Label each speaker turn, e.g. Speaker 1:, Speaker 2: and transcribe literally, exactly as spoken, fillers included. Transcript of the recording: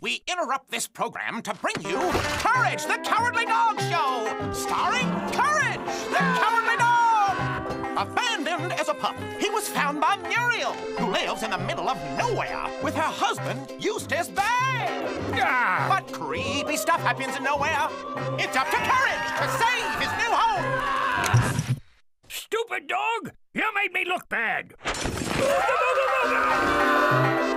Speaker 1: we interrupt this program to bring you Courage, the Cowardly Dog Show, starring Courage, the Cowardly Dog. Abandoned as a pup, he was found by Muriel, who lives in the middle of nowhere with her husband, Eustace Bay.
Speaker 2: Ah!
Speaker 1: But creepy stuff happens in nowhere. It's up to Courage to save his new home.
Speaker 2: Stupid dog! You made me look bad!